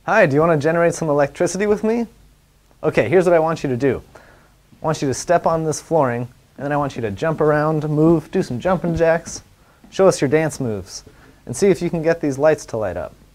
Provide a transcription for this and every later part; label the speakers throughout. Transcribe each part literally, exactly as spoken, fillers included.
Speaker 1: Hi, do you want to generate some electricity with me? Okay, here's what I want you to do. I want you to step on this flooring, and then I want you to jump around, move, do some jumping jacks, show us your dance moves, and see if you can get these lights to light up.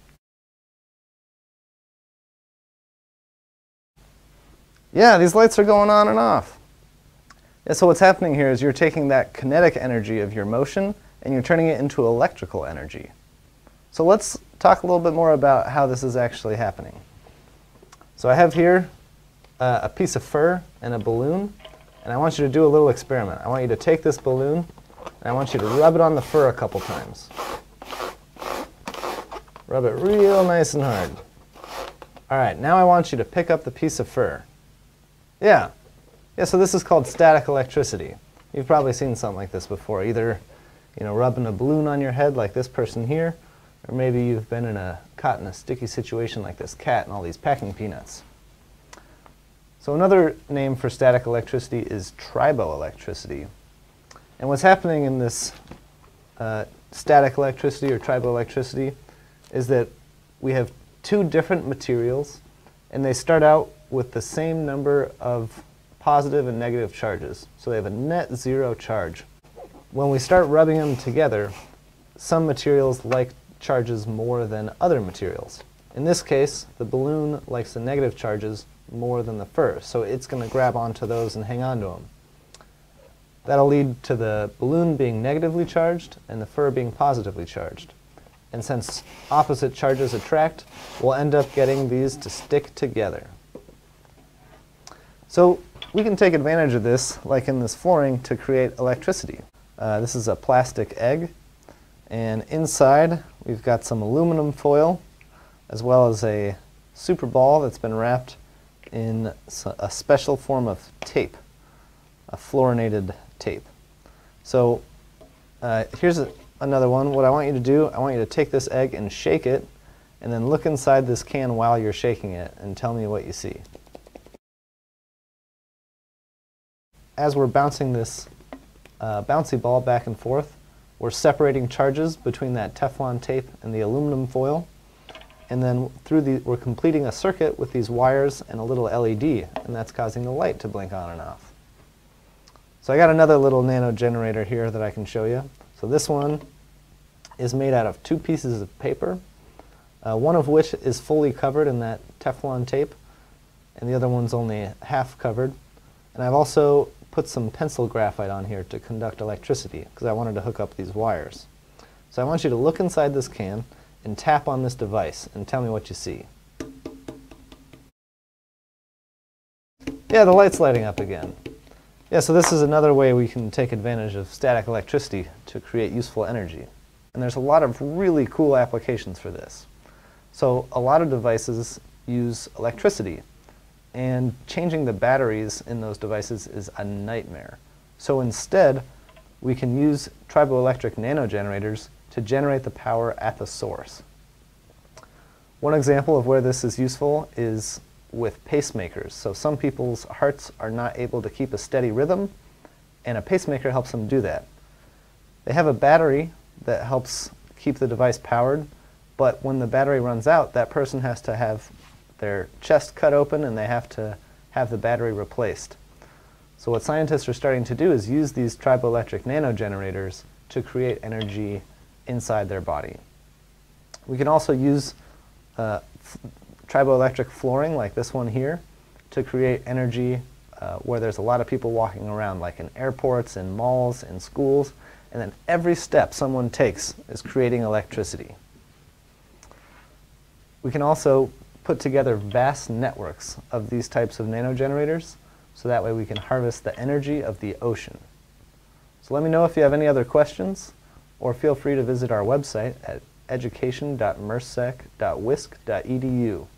Speaker 1: Yeah, these lights are going on and off. Yeah, so what's happening here is you're taking that kinetic energy of your motion and you're turning it into electrical energy. So let's talk a little bit more about how this is actually happening. So I have here uh, a piece of fur and a balloon, and I want you to do a little experiment. I want you to take this balloon and I want you to rub it on the fur a couple times. Rub it real nice and hard. All right, now I want you to pick up the piece of fur. Yeah. Yeah, so this is called static electricity. You've probably seen something like this before, either you know, rubbing a balloon on your head like this person here, or maybe you've been in a, caught in a sticky situation like this cat and all these packing peanuts. So another name for static electricity is triboelectricity. And what's happening in this uh, static electricity or triboelectricity is that we have two different materials, and they start out with the same number of positive and negative charges. So they have a net zero charge. When we start rubbing them together, some materials like charges more than other materials. In this case, the balloon likes the negative charges more than the fur, so it's going to grab onto those and hang on to them. That'll lead to the balloon being negatively charged and the fur being positively charged. And since opposite charges attract, we'll end up getting these to stick together. So we can take advantage of this, like in this flooring, to create electricity. Uh, this is a plastic egg, and inside we've got some aluminum foil as well as a super ball that's been wrapped in a special form of tape, a fluorinated tape. So uh, here's a, another one. What I want you to do, I want you to take this egg and shake it, and then look inside this can while you're shaking it and tell me what you see. As we're bouncing this uh, bouncy ball back and forth, we're separating charges between that Teflon tape and the aluminum foil, and then through the, we're completing a circuit with these wires and a little L E D, and that's causing the light to blink on and off. So I got another little nano generator here that I can show you. So this one is made out of two pieces of paper, uh, one of which is fully covered in that Teflon tape, and the other one's only half covered. And I've also put some pencil graphite on here to conduct electricity because I wanted to hook up these wires. So I want you to look inside this can and tap on this device and tell me what you see. Yeah, the light's lighting up again. Yeah, so this is another way we can take advantage of static electricity to create useful energy. And there's a lot of really cool applications for this. So a lot of devices use electricity, and changing the batteries in those devices is a nightmare. So instead, we can use triboelectric nanogenerators to generate the power at the source. One example of where this is useful is with pacemakers. So some people's hearts are not able to keep a steady rhythm, and a pacemaker helps them do that. They have a battery that helps keep the device powered, but when the battery runs out, that person has to have their chest cut open and they have to have the battery replaced. So what scientists are starting to do is use these triboelectric nanogenerators to create energy inside their body. We can also use uh, triboelectric flooring like this one here to create energy uh, where there's a lot of people walking around, like in airports, in malls, in schools, and then every step someone takes is creating electricity. We can also put together vast networks of these types of nanogenerators, so that way we can harvest the energy of the ocean. So let me know if you have any other questions, or feel free to visit our website at education dot mersec dot wisc dot e d u.